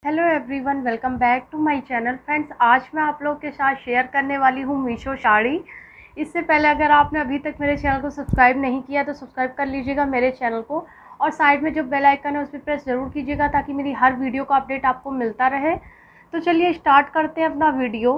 Hello everyone, welcome back to my channel. Friends, आज मैं आप लोगों के साथ शेयर करने वाली हूँ मीशो साड़ी। इससे पहले अगर आपने अभी तक मेरे चैनल को सब्सक्राइब नहीं किया तो सब्सक्राइब कर लीजिएगा मेरे चैनल को, और साइड में जो बेल आइकन है उस पर प्रेस ज़रूर कीजिएगा ताकि मेरी हर वीडियो का अपडेट आपको मिलता रहे। तो चलिए स्टार्ट करते हैं अपना वीडियो।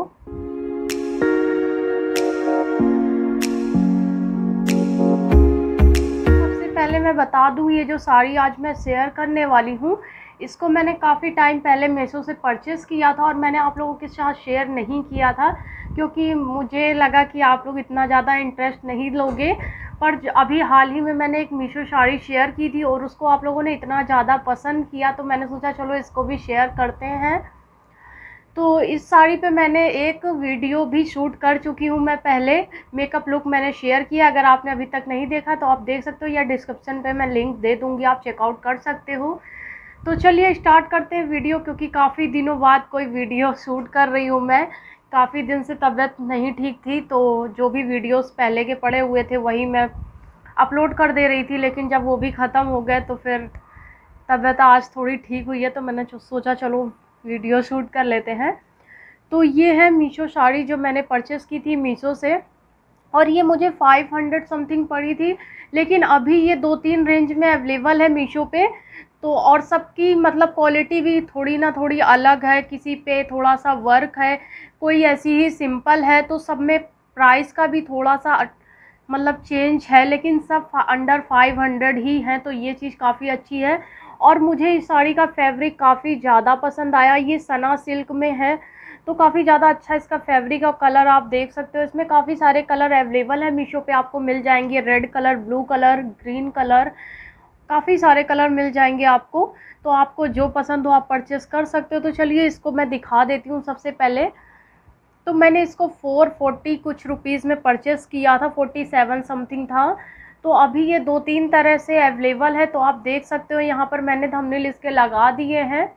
सबसे पहले मैं बता दूँ, ये जो साड़ी आज मैं शेयर करने वाली हूँ इसको मैंने काफ़ी टाइम पहले मीशो से परचेज़ किया था और मैंने आप लोगों के साथ शेयर नहीं किया था क्योंकि मुझे लगा कि आप लोग इतना ज़्यादा इंटरेस्ट नहीं लोगे। पर अभी हाल ही में मैंने एक मीशो साड़ी शेयर की थी और उसको आप लोगों ने इतना ज़्यादा पसंद किया तो मैंने सोचा चलो इसको भी शेयर करते हैं। तो इस साड़ी पे मैंने एक वीडियो भी शूट कर चुकी हूँ मैं पहले। मेकअप लुक मैंने शेयर किया, अगर आपने अभी तक नहीं देखा तो आप देख सकते हो या डिस्क्रिप्शन पे मैं लिंक दे दूँगी, आप चेकआउट कर सकते हो। तो चलिए स्टार्ट करते हैं वीडियो, क्योंकि काफ़ी दिनों बाद कोई वीडियो शूट कर रही हूँ मैं। काफ़ी दिन से तबीयत नहीं ठीक थी तो जो भी वीडियोस पहले के पड़े हुए थे वही मैं अपलोड कर दे रही थी, लेकिन जब वो भी ख़त्म हो गए तो फिर तबीयत आज थोड़ी ठीक हुई है तो मैंने सोचा चलो वीडियो शूट कर लेते हैं। तो ये है मीशो साड़ी जो मैंने परचेज़ की थी मीशो से, और ये मुझे 500 समथिंग पड़ी थी, लेकिन अभी ये 2-3 रेंज में अवेलेबल है मीशो पे। तो और सबकी मतलब क्वालिटी भी थोड़ी ना थोड़ी अलग है, किसी पे थोड़ा सा वर्क है, कोई ऐसी ही सिंपल है, तो सब में प्राइस का भी थोड़ा सा मतलब चेंज है, लेकिन सब अंडर 500 ही हैं। तो ये चीज़ काफ़ी अच्छी है और मुझे इस साड़ी का फैब्रिक काफ़ी ज़्यादा पसंद आया। ये सना सिल्क में है तो काफ़ी ज़्यादा अच्छा इसका फैब्रिक और कलर आप देख सकते हो। इसमें काफ़ी सारे कलर अवेलेबल है, मीशो पे आपको मिल जाएंगे। Red colour, blue colour, green colour, काफ़ी सारे कलर मिल जाएंगे आपको। तो आपको जो पसंद हो आप परचेस कर सकते हो। तो चलिए इसको मैं दिखा देती हूँ। सबसे पहले तो मैंने इसको 440 कुछ रुपीज़ में परचेस किया था, 47 समथिंग था। तो अभी ये 2-3 तरह से अवेलेबल है, तो आप देख सकते हो यहाँ पर मैंने थंबनेल इसके लगा दिए हैं।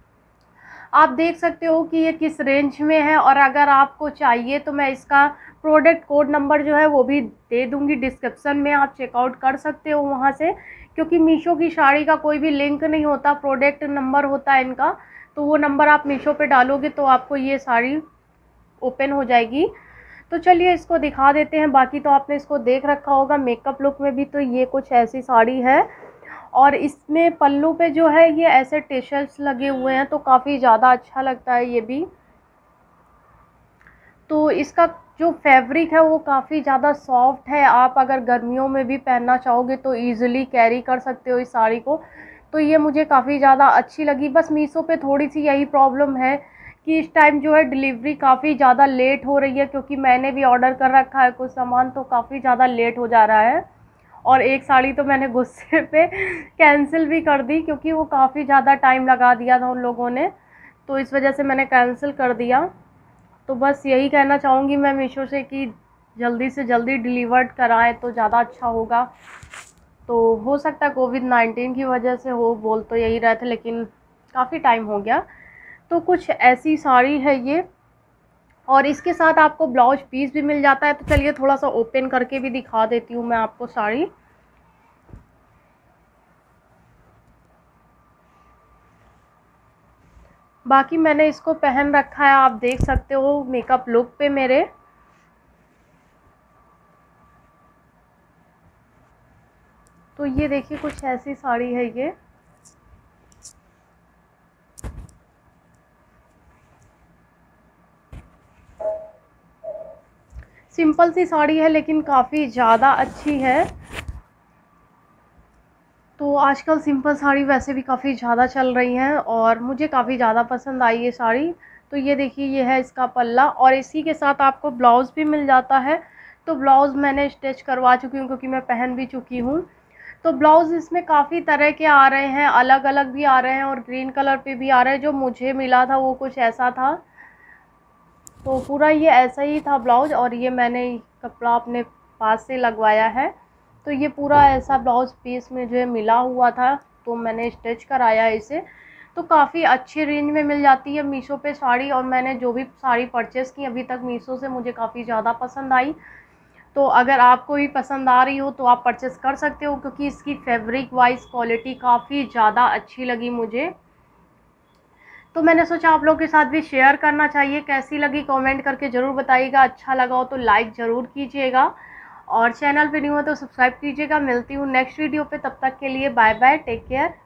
आप देख सकते हो कि ये किस रेंज में है, और अगर आपको चाहिए तो मैं इसका प्रोडक्ट कोड नंबर जो है वो भी दे दूँगी डिस्क्रिप्शन में, आप चेकआउट कर सकते हो वहाँ से। क्योंकि मीशो की साड़ी का कोई भी लिंक नहीं होता, प्रोडक्ट नंबर होता है इनका। तो वो नंबर आप मीशो पे डालोगे तो आपको ये साड़ी ओपन हो जाएगी। तो चलिए इसको दिखा देते हैं। बाकी तो आपने इसको देख रखा होगा मेकअप लुक में भी। तो ये कुछ ऐसी साड़ी है और इसमें पल्लू पे जो है ये ऐसे टेसल्स लगे हुए हैं, तो काफ़ी ज़्यादा अच्छा लगता है ये भी। तो इसका जो फैब्रिक है वो काफ़ी ज़्यादा सॉफ्ट है, आप अगर गर्मियों में भी पहनना चाहोगे तो ईज़िली कैरी कर सकते हो इस साड़ी को। तो ये मुझे काफ़ी ज़्यादा अच्छी लगी। बस मीशो पे थोड़ी सी यही प्रॉब्लम है कि इस टाइम जो है डिलीवरी काफ़ी ज़्यादा लेट हो रही है, क्योंकि मैंने भी ऑर्डर कर रखा है कुछ सामान, तो काफ़ी ज़्यादा लेट हो जा रहा है। और एक साड़ी तो मैंने गुस्से पे कैंसिल भी कर दी, क्योंकि वो काफ़ी ज़्यादा टाइम लगा दिया था उन लोगों ने, तो इस वजह से मैंने कैंसिल कर दिया। तो बस यही कहना चाहूँगी मैं मीशो से कि जल्दी से जल्दी डिलीवर्ड कराएं तो ज़्यादा अच्छा होगा। तो हो सकता है कोविड-19 की वजह से हो, बोल तो यही रहे थे, लेकिन काफ़ी टाइम हो गया। तो कुछ ऐसी साड़ी है ये, और इसके साथ आपको ब्लाउज पीस भी मिल जाता है। तो चलिए थोड़ा सा ओपन करके भी दिखा देती हूँ मैं आपको साड़ी। बाकी मैंने इसको पहन रखा है, आप देख सकते हो मेकअप लुक पे मेरे। तो ये देखिए कुछ ऐसी साड़ी है ये। सिंपल सी साड़ी है लेकिन काफ़ी ज़्यादा अच्छी है। तो आजकल सिंपल साड़ी वैसे भी काफ़ी ज़्यादा चल रही हैं और मुझे काफ़ी ज़्यादा पसंद आई ये साड़ी। तो ये देखिए ये है इसका पल्ला, और इसी के साथ आपको ब्लाउज़ भी मिल जाता है। तो ब्लाउज़ मैंने स्टिच करवा चुकी हूँ क्योंकि मैं पहन भी चुकी हूँ। तो ब्लाउज़ इसमें काफ़ी तरह के आ रहे हैं, अलग अलग भी आ रहे हैं और ग्रीन कलर पे भी आ रहे हैं। जो मुझे मिला था वो कुछ ऐसा था। तो पूरा ये ऐसा ही था ब्लाउज़, और ये मैंने कपड़ा अपने पास से लगवाया है। तो ये पूरा ऐसा ब्लाउज़ पीस मुझे मिला हुआ था, तो मैंने स्टिच कराया इसे। तो काफ़ी अच्छी रेंज में मिल जाती है मीशो पे साड़ी, और मैंने जो भी साड़ी परचेज़ की अभी तक मीशो से मुझे काफ़ी ज़्यादा पसंद आई। तो अगर आपको भी पसंद आ रही हो तो आप परचेज़ कर सकते हो, क्योंकि इसकी फैब्रिक वाइज़ क्वालिटी काफ़ी ज़्यादा अच्छी लगी मुझे। तो मैंने सोचा आप लोगों के साथ भी शेयर करना चाहिए। कैसी लगी कमेंट करके ज़रूर बताइएगा, अच्छा लगा हो तो लाइक ज़रूर कीजिएगा और चैनल पे न्यू हो तो सब्सक्राइब कीजिएगा। मिलती हूँ नेक्स्ट वीडियो पे, तब तक के लिए बाय बाय, टेक केयर।